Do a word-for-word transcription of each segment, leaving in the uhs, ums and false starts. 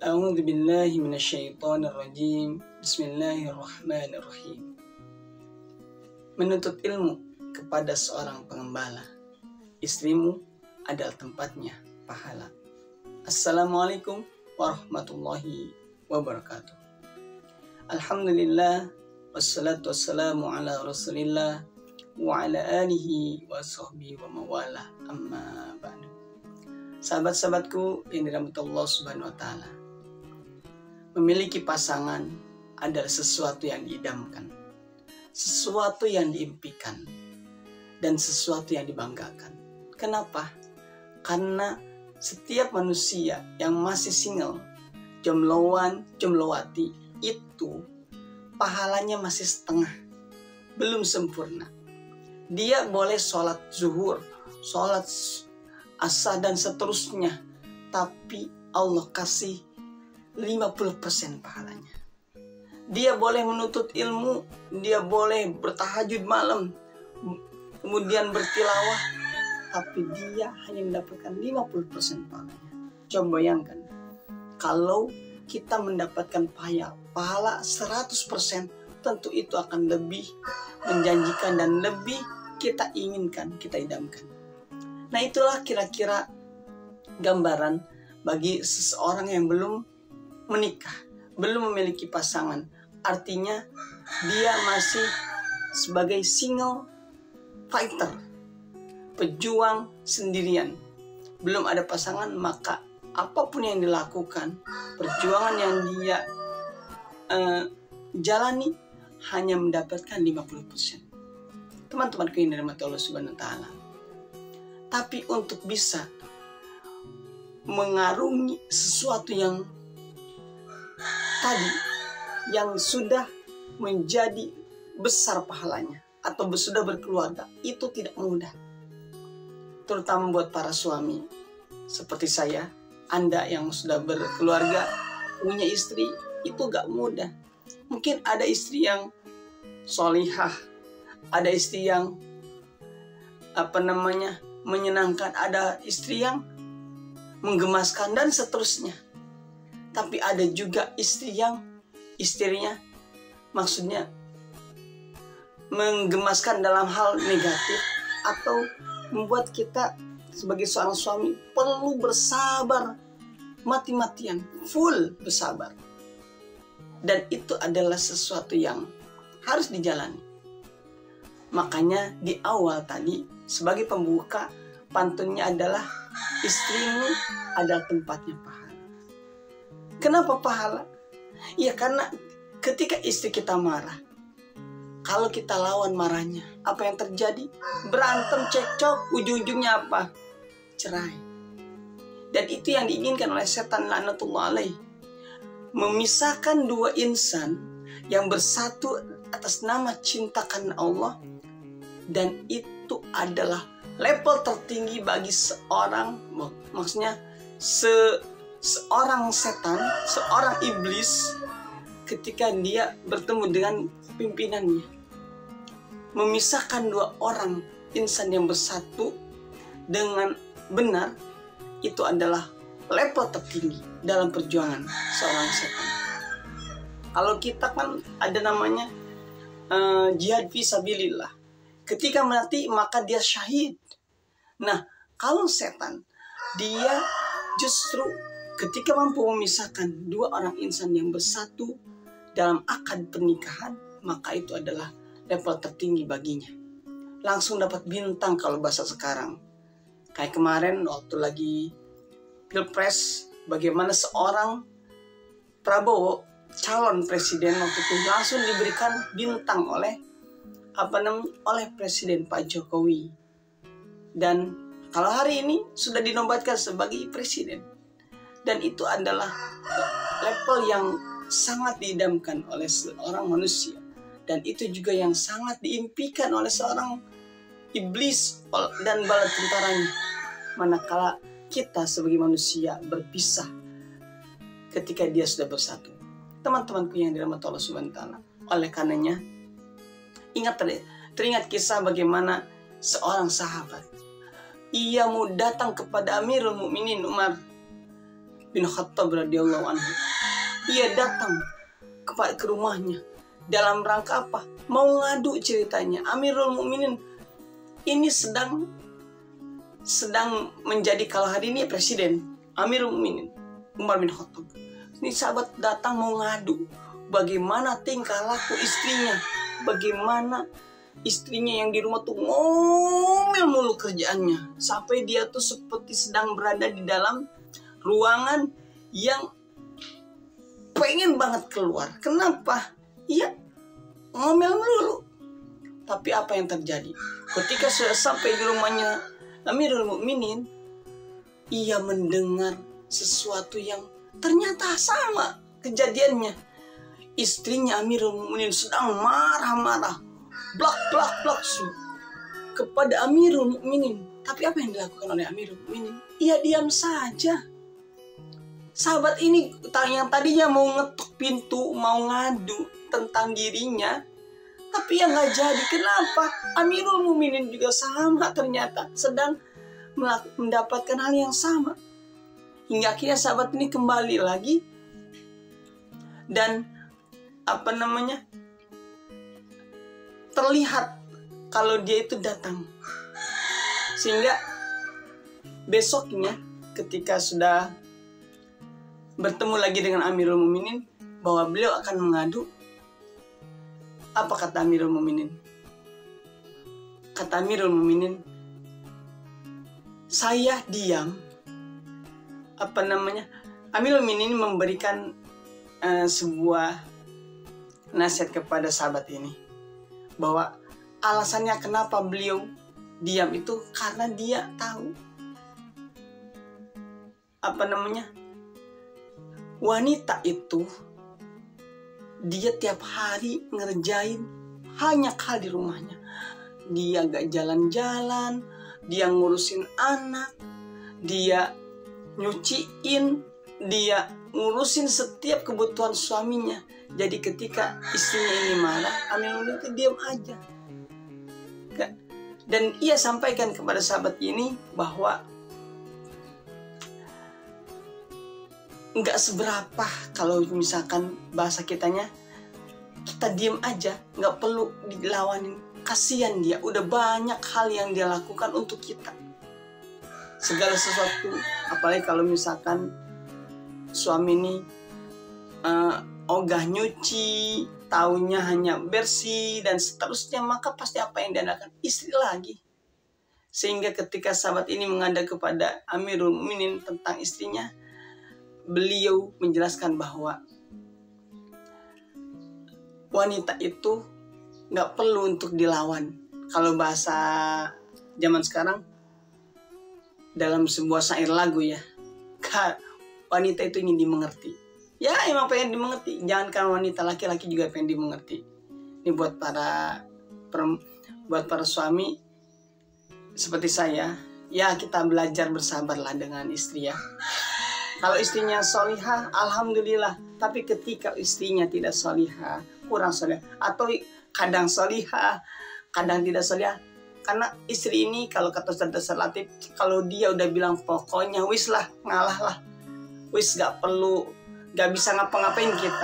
A'udzu billahi minasyaitonir rajim. Bismillahirrahmanirrahim. Menuntut ilmu kepada seorang pengembala, istrimu adalah tempatnya pahala. Assalamualaikum warahmatullahi wabarakatuh. Alhamdulillah, wassalatu wassalamu ala rasulillah wa ala alihi wa sahbihi wa mawala, amma ba'du. Sahabat-sahabatku yang dirahmati Allah Subhanahu wa Ta'ala, memiliki pasangan adalah sesuatu yang diidamkan, sesuatu yang diimpikan, dan sesuatu yang dibanggakan. Kenapa? Karena setiap manusia yang masih single, jombloan, jomblowati, itu pahalanya masih setengah, belum sempurna. Dia boleh sholat zuhur, sholat asar dan seterusnya, tapi Allah kasih lima puluh persen pahalanya. Dia boleh menuntut ilmu, dia boleh bertahajud malam, kemudian bertilawah, tapi dia hanya mendapatkan lima puluh persen pahalanya. Coba bayangkan, kalau kita mendapatkan pahala, pahala seratus persen, tentu itu akan lebih menjanjikan dan lebih kita inginkan, kita idamkan. Nah, itulah kira-kira gambaran bagi seseorang yang belum menikah, belum memiliki pasangan. Artinya dia masih sebagai single fighter, pejuang sendirian, belum ada pasangan. Maka apapun yang dilakukan, perjuangan yang dia uh, jalani hanya mendapatkan lima puluh persen. Teman-temanku yang dirahmati Allah Subhanahu wa Ta'ala, tapi untuk bisa mengarungi sesuatu yang tadi, yang sudah menjadi besar pahalanya atau sudah berkeluarga, itu tidak mudah. Terutama buat para suami seperti saya, Anda yang sudah berkeluarga, punya istri, itu gak mudah. Mungkin ada istri yang solihah, ada istri yang apa namanya menyenangkan, ada istri yang menggemaskan dan seterusnya. Tapi ada juga istri yang istrinya maksudnya menggemaskan dalam hal negatif, atau membuat kita sebagai seorang suami perlu bersabar mati-matian, full bersabar. Dan itu adalah sesuatu yang harus dijalani. Makanya di awal tadi sebagai pembuka pantunnya adalah istrimu adalah tempatnya pahala. Kenapa pahala? Ya karena ketika istri kita marah, kalau kita lawan marahnya, apa yang terjadi? Berantem, cekcok, ujung-ujungnya apa? Cerai. Dan itu yang diinginkan oleh setan laknatullah alaih. Memisahkan dua insan yang bersatu atas nama cinta karena Allah. Dan itu adalah level tertinggi bagi seorang, maksudnya se seorang setan, seorang iblis, ketika dia bertemu dengan pimpinannya. Memisahkan dua orang insan yang bersatu dengan benar, itu adalah level tertinggi dalam perjuangan seorang setan. Kalau kita kan ada namanya uh, jihad fisabilillah. Ketika mati maka dia syahid. Nah, kalau setan, dia justru ketika mampu memisahkan dua orang insan yang bersatu dalam akad pernikahan, maka itu adalah level tertinggi baginya. Langsung dapat bintang kalau bahasa sekarang. Kayak kemarin waktu lagi Pilpres, bagaimana seorang Prabowo, calon presiden waktu itu, langsung diberikan bintang oleh apa namanya oleh Presiden Pak Jokowi. Dan kalau hari ini sudah dinobatkan sebagai presiden. Dan itu adalah level yang sangat diidamkan oleh seorang manusia. Dan itu juga yang sangat diimpikan oleh seorang iblis dan bala tentaranya. Manakala kita sebagai manusia berpisah ketika dia sudah bersatu. Teman-temanku yang dirahmati Allah Subhanahu wa Ta'ala, oleh karenanya ingat teringat kisah bagaimana seorang sahabat, ia mau datang kepada Amirul Mukminin Umar bin Khattab radhiyallahu anhu. Ia datang ke, ke rumahnya dalam rangka apa? Mau ngadu ceritanya. Amirul Mukminin ini sedang sedang menjadi, kalau hari ini presiden, Amirul Mukminin Umar bin Khattab. Ini sahabat datang mau ngadu bagaimana tingkah laku istrinya, bagaimana istrinya yang di rumah tuh ngomel mulu kerjaannya, sampai dia tuh seperti sedang berada di dalam ruangan yang pengen banget keluar. Kenapa? Iya, ngomel melulu. Tapi apa yang terjadi? Ketika sudah sampai di rumahnya Amirul Mukminin, ia mendengar sesuatu yang ternyata sama kejadiannya. Istrinya Amirul Mukminin sedang marah-marah, blak blak blak kepada Amirul Mukminin. Tapi apa yang dilakukan oleh Amirul Mukminin? Ia diam saja. Sahabat ini yang tadinya mau ngetuk pintu, mau ngadu tentang dirinya, tapi yang nggak jadi. Kenapa? Amirul Mukminin juga sama ternyata sedang mendapatkan hal yang sama. Hingga akhirnya sahabat ini kembali lagi dan apa namanya terlihat kalau dia itu datang. Sehingga besoknya ketika sudah bertemu lagi dengan Amirul Mukminin bahwa beliau akan mengadu, apa kata Amirul Mukminin? Kata Amirul Mukminin, saya diam. Apa namanya? Amirul Mukminin memberikan uh, sebuah nasihat kepada sahabat ini bahwa alasannya kenapa beliau diam itu karena dia tahu apa namanya wanita itu dia tiap hari ngerjain hanya hal di rumahnya. Dia gak jalan-jalan, dia ngurusin anak, dia nyuciin, dia ngurusin setiap kebutuhan suaminya. Jadi ketika istrinya ini marah, Amirul Mukminin itu diam aja. Dan ia sampaikan kepada sahabat ini bahwa nggak seberapa kalau misalkan bahasa kitanya, kita diam aja, nggak perlu dilawanin. Kasihan dia, udah banyak hal yang dia lakukan untuk kita. Segala sesuatu, apalagi kalau misalkan suami ini uh, ogah nyuci, taunya hanya bersih dan seterusnya, maka pasti apa yang dia lakukan? Istri lagi. Sehingga ketika sahabat ini mengada kepada Amirul Mukminin tentang istrinya, beliau menjelaskan bahwa wanita itu nggak perlu untuk dilawan. Kalau bahasa zaman sekarang, dalam sebuah syair lagu ya, wanita itu ingin dimengerti. Ya emang pengen dimengerti. Jangankan wanita, laki-laki juga pengen dimengerti. Ini buat para buat para suami seperti saya, ya kita belajar bersabarlah dengan istri ya. Kalau istrinya solihah, alhamdulillah. Tapi ketika istrinya tidak solihah, kurang solihah, atau kadang solihah, kadang tidak solihah. Karena istri ini kalau kata Ustaz Latif, kalau dia udah bilang pokoknya wis lah, ngalah lah, wis gak perlu, gak bisa ngapa-ngapain kita.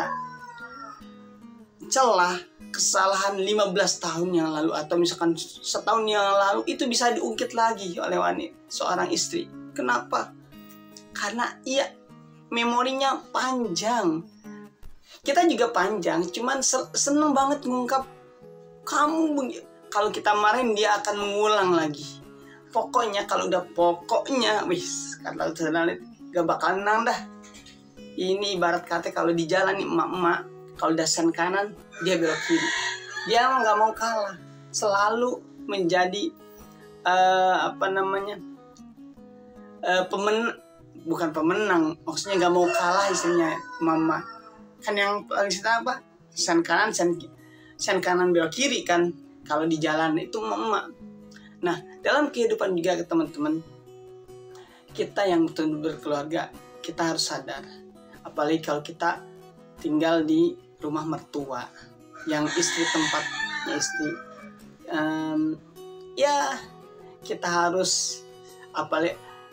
Celah kesalahan lima belas tahun yang lalu atau misalkan setahun yang lalu itu bisa diungkit lagi oleh wanita, seorang istri. Kenapa? Karena ia memorinya panjang. Kita juga panjang, cuman seneng banget ngungkap kamu. Kalau kita marahin dia akan mengulang lagi. Pokoknya kalau udah pokoknya, wis kata Ustaz gak bakal menang dah. Ini ibarat kata kalau di jalan nih emak-emak, kalau udah sen kanan dia belok kiri. Dia emang gak mau kalah, selalu menjadi uh, apa namanya uh, pemen bukan pemenang, maksudnya gak mau kalah istrinya mama. Kan yang paling kita apa? Sen kanan, sen, sen kanan belok kiri kan. Kalau di jalan itu emak. Nah, dalam kehidupan juga teman-teman, kita yang betul berkeluarga, kita harus sadar. Apalagi kalau kita tinggal di rumah mertua, yang istri tempatnya istri. Um, ya, kita harus, apalagi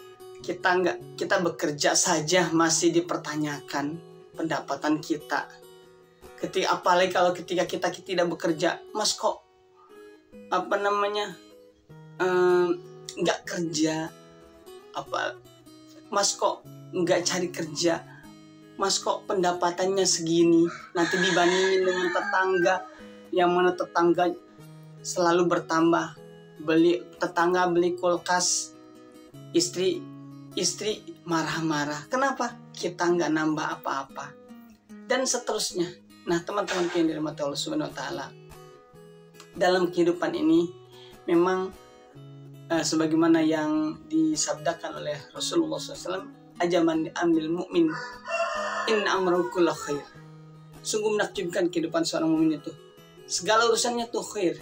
kita nggak kita bekerja saja masih dipertanyakan pendapatan kita. Ketika apalagi kalau ketika kita tidak bekerja, Mas kok apa namanya nggak um, kerja, apa Mas kok nggak cari kerja, Mas kok pendapatannya segini, nanti dibandingin dengan tetangga, yang mana tetangga selalu bertambah, beli tetangga beli kulkas, istri istri marah-marah, kenapa kita nggak nambah apa-apa, dan seterusnya. Nah teman-teman yang dirahmati Allah Subhanahu Wa Taala, dalam kehidupan ini memang eh, sebagaimana yang disabdakan oleh Rasulullah shallallahu alaihi wasallam, ajaman ambil mukmin in amru kullu khair. Sungguh menakjubkan kehidupan seorang mukmin itu, segala urusannya tuh khair.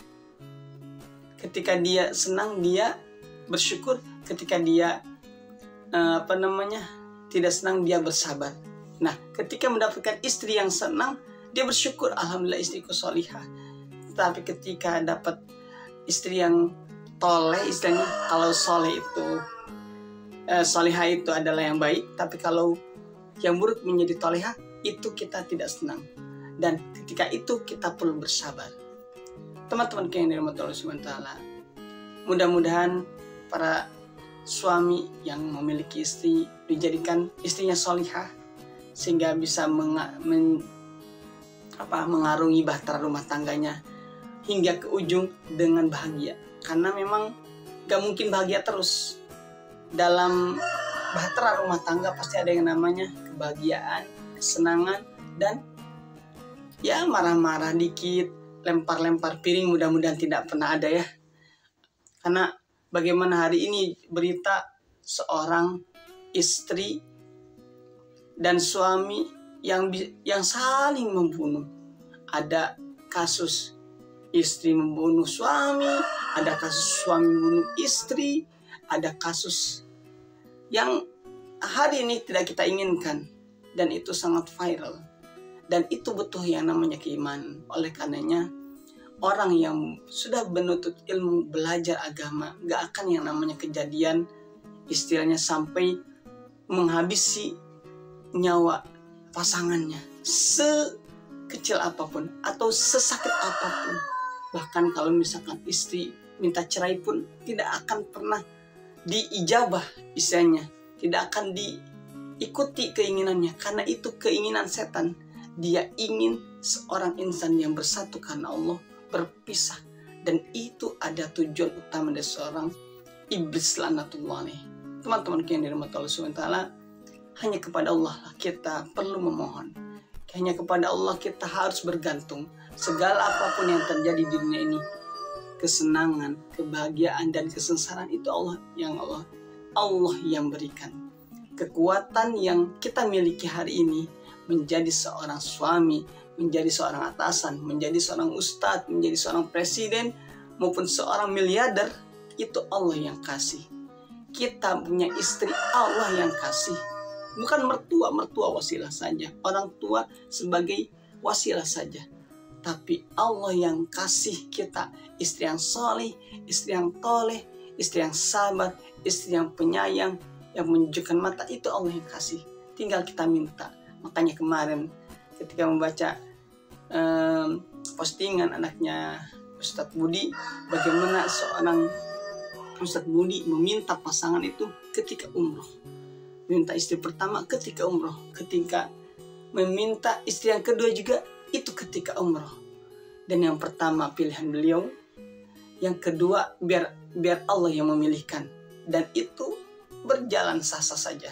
Ketika dia senang dia bersyukur, ketika dia uh, apa namanya tidak senang dia bersabar. Nah ketika mendapatkan istri yang senang dia bersyukur, alhamdulillah istriku sholihah. Tapi ketika dapat istri yang toleh, istilahnya kalau soleh itu uh, sholihah itu adalah yang baik, tapi kalau yang buruk menjadi tolehah itu kita tidak senang, dan ketika itu kita perlu bersabar. Teman-teman yang dirahmati Allah Subhanahu Wa Taala, mudah-mudahan para suami yang memiliki istri dijadikan istrinya sholihah sehingga bisa menga men apa, mengarungi bahtera rumah tangganya hingga ke ujung dengan bahagia. Karena memang gak mungkin bahagia terus. Dalam bahtera rumah tangga pasti ada yang namanya kebahagiaan, kesenangan, dan ya marah-marah dikit, lempar-lempar piring, mudah-mudahan tidak pernah ada ya. Karena bagaimana hari ini berita seorang istri dan suami yang yang saling membunuh. Ada kasus istri membunuh suami, ada kasus suami membunuh istri, ada kasus yang hari ini tidak kita inginkan, dan itu sangat viral. Dan itu butuh yang namanya keimanan. Oleh karenanya orang yang sudah menuntut ilmu, belajar agama, gak akan yang namanya kejadian istilahnya sampai menghabisi nyawa pasangannya sekecil apapun atau sesakit apapun. Bahkan kalau misalkan istri minta cerai pun tidak akan pernah diijabah, istilahnya tidak akan diikuti keinginannya, karena itu keinginan setan. Dia ingin seorang insan yang bersatu karena Allah berpisah, dan itu ada tujuan utama dari seorang iblis laknatullah alaih. Teman-teman yang dirahmati Allah Subhanahu Wa Taala, hanya kepada Allah kita perlu memohon, hanya kepada Allah kita harus bergantung. Segala apapun yang terjadi di dunia ini, kesenangan, kebahagiaan, dan kesengsaraan itu Allah yang Allah Allah yang berikan. Kekuatan yang kita miliki hari ini menjadi seorang suami, menjadi seorang atasan, menjadi seorang ustadz, menjadi seorang presiden, maupun seorang miliarder, itu Allah yang kasih. Kita punya istri, Allah yang kasih. Bukan mertua, mertua wasilah saja, orang tua sebagai wasilah saja. Tapi Allah yang kasih kita istri yang soleh, istri yang toleh, istri yang sabar, istri yang penyayang, yang menunjukkan mata, itu Allah yang kasih. Tinggal kita minta. Makanya kemarin ketika membaca um, postingan anaknya Ustadz Budi, bagaimana seorang Ustadz Budi meminta pasangan itu ketika umroh, meminta istri pertama ketika umroh, ketika meminta istri yang kedua juga itu ketika umroh. Dan yang pertama pilihan beliau, yang kedua biar biar Allah yang memilihkan, dan itu berjalan sah-sah saja.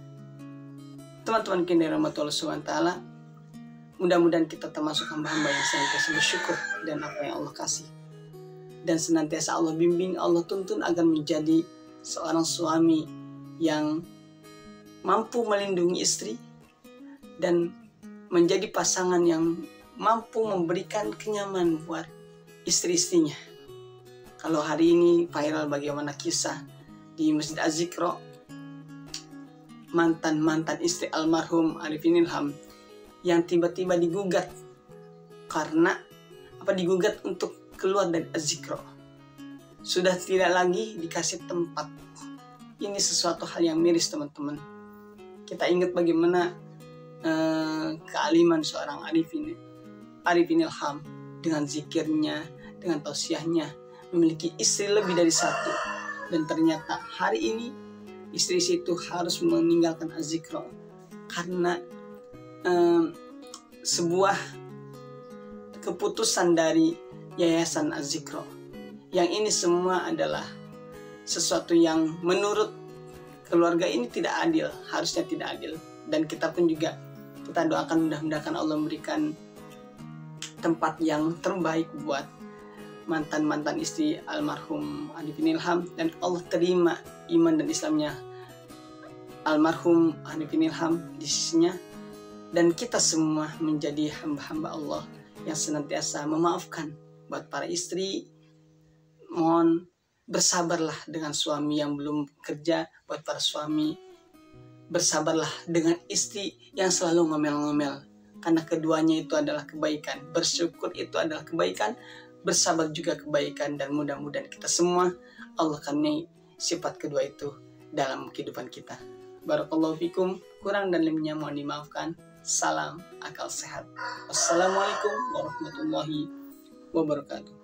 Teman-teman yang dirahmati Allah Subhanahu Wa Taala, mudah-mudahan kita termasuk hamba-hamba yang senantiasa bersyukur dan apa yang Allah kasih, dan senantiasa Allah bimbing, Allah tuntun agar menjadi seorang suami yang mampu melindungi istri dan menjadi pasangan yang mampu memberikan kenyamanan buat istri-istrinya. Kalau hari ini viral bagaimana kisah di Masjid Az-Zikra, mantan-mantan istri almarhum Arifin Ilham yang tiba-tiba digugat karena apa digugat untuk keluar dari Az-Zikra. Sudah tidak lagi dikasih tempat ini sesuatu hal yang miris teman-teman. Kita ingat bagaimana uh, kealiman seorang Arifin Arifin Ilham dengan zikirnya, dengan tausiahnya, memiliki istri lebih dari satu. Dan ternyata hari ini istri itu harus meninggalkan az-zikra karena um, sebuah keputusan dari Yayasan Az-Zikra. Yang ini semua adalah sesuatu yang menurut keluarga ini tidak adil, harusnya tidak adil. Dan kita pun juga kita doakan mudah-mudahan Allah memberikan tempat yang terbaik buat mantan-mantan istri almarhum Arifin Ilham, dan Allah terima iman dan Islamnya almarhum Arifin Ilham di sisinya, dan kita semua menjadi hamba-hamba Allah yang senantiasa memaafkan. Buat para istri, mohon bersabarlah dengan suami yang belum kerja. Buat para suami, bersabarlah dengan istri yang selalu ngomel-ngomel, karena keduanya itu adalah kebaikan. Bersyukur itu adalah kebaikan, bersabar juga kebaikan, dan mudah-mudahan kita semua Allah karuniai sifat kedua itu dalam kehidupan kita. Barakallahu fikum, kurang dan lebihnya mohon dimaafkan. Salam akal sehat. Wassalamualaikum warahmatullahi wabarakatuh.